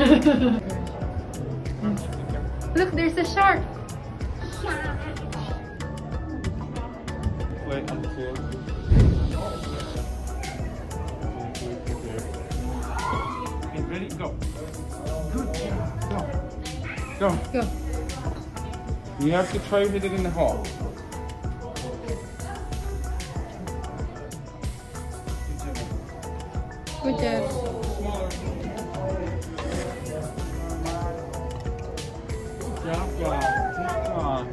Look, there's a shark. Wait until. Okay, ready? Go. Good. Go. Go. Go. You have to try with it in the hole. Good job. Smaller. Good job, guys. Good job.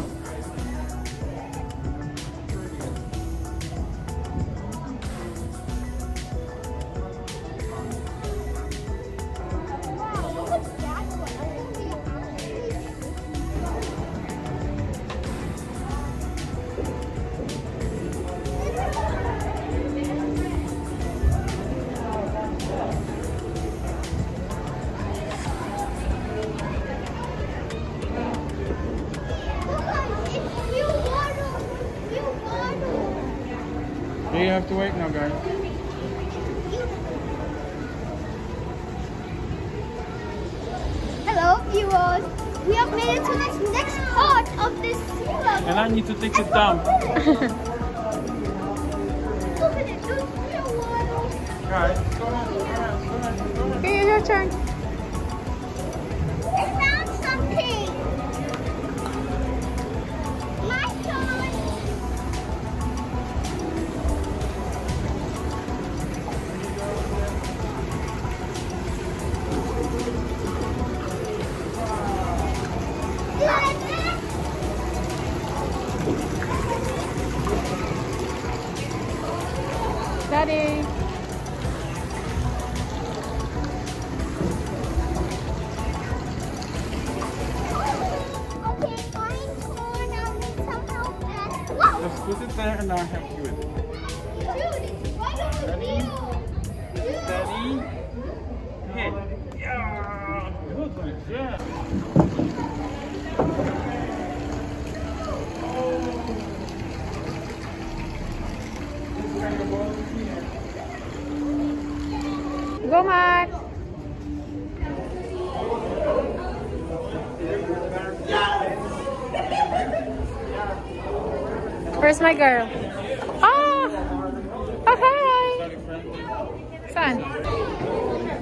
Okay, you have to wait now, guys. Hello, viewers. We have made it to this next part of this sea. And I need to take a dump. Look at it. There's real water. Guys, go ahead. Okay, your turn. I found something. My turn. Daddy. Okay, fine, corn. I'll need some help. Whoa! Just put it there and I'll help you with it. Dude, it's right over here. Steady. Hit. Yeah. Good one. Yeah. Go, Max. Where's my girl? Oh! Oh, hi! Saan?